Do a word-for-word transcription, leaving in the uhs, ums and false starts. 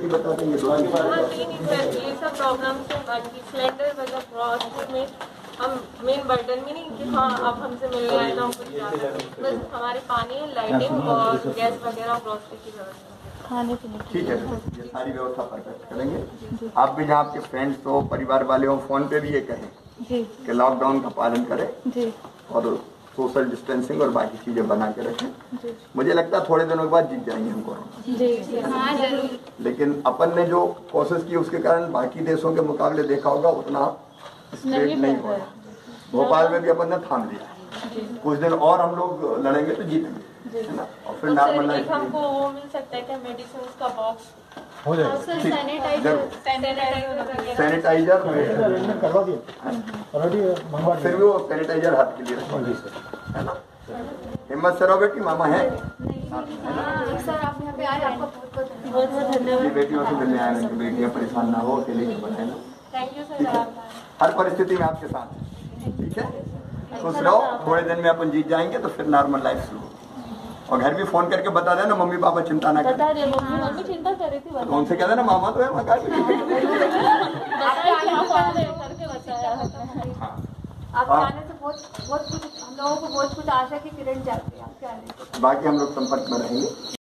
ही बता देंगे। दो हाँ नहीं नहीं सर, ये सब प्रॉब्लम से बाकी सिलेंडर मतलब प्रोसेस में हम मेन बर्डन में नहीं कि हाँ अब हमसे मिलने आए तो हम कुछ जा सकते, बस हमारे पानी, लाइटिंग और गैस वगैरह और ग्रोसरी की व्यवस्था, खाने पीने की। ठीक है, ये सारी व्यवस्था परफेक्ट करेंगे। आप भी जहाँ आपके फ्रेंड्स हो, परिवार वाले हो, फोन पे भी ये कहें जी कि लॉकडाउन का पालन करें जी और सोशल डिस्टेंसिंग और बाकी चीजें बना के रखें। जी। मुझे लगता है थोड़े दिनों के बाद जीत जाएंगे हम कोरोना। जी हाँ जरूर। लेकिन अपन ने जो कोशिश की उसके कारण बाकी देशों के मुकाबले देखा होगा उतना स्प्रेड नहीं हो रहा। भोपाल में भी अपन ने थाम लिया, कुछ दिन और हम लोग लड़ेंगे तो जीतेंगे, है ना। और फिर नॉर्मल लाइफ हमको वो मिल सकता है क्या, मेडिसिन का बॉक्स हो जाएगा। सैनिटाइजर सैनिटाइजर करवा दिए ऑलरेडी मंगवा फिर भी वो सैनिटाइजर हाथ के लिए रखेंगे, है ना। हिम्मत से रहो बेटी, मामा है सर, आप यहाँ पे आए, आपका बहुत बहुत धन्यवाद। बेटियों से मिलने आए हैं, बेटियां परेशान ना हो, अकेले के बनाए ना। Thank you sir. हर परिस्थिति में आपके साथ है, ठीक है। खुश रहो, थोड़े दिन में अपन जीत जाएंगे तो फिर नॉर्मल लाइफ शुरू। और घर भी फोन करके बता देना, मम्मी पापा चिंता ना करें। बता दे, मम्मी मम्मी चिंता कर रही थी। तो उनसे कह देना मामा तो है मकान में। आपके आने से बहुत बहुत कुछ हम लोगों को बहुत कुछ आशा की किरण जाती है आपके आने से। बाकी हम लोग संपर्क में रहेंगे।